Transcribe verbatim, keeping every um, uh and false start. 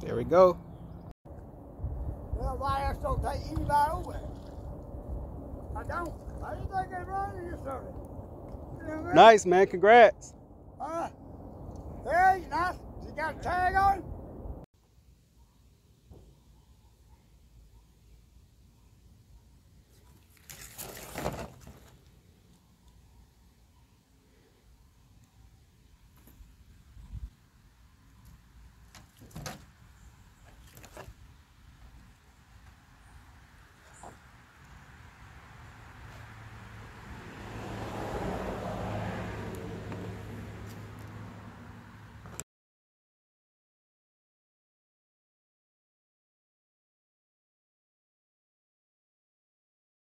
There we go. Well, why else don't take anybody over there? I don't. I didn't think they'd run in this early. You know what I mean? Nice, man. Congrats. Uh, yeah, he's nice. He got a tag on him?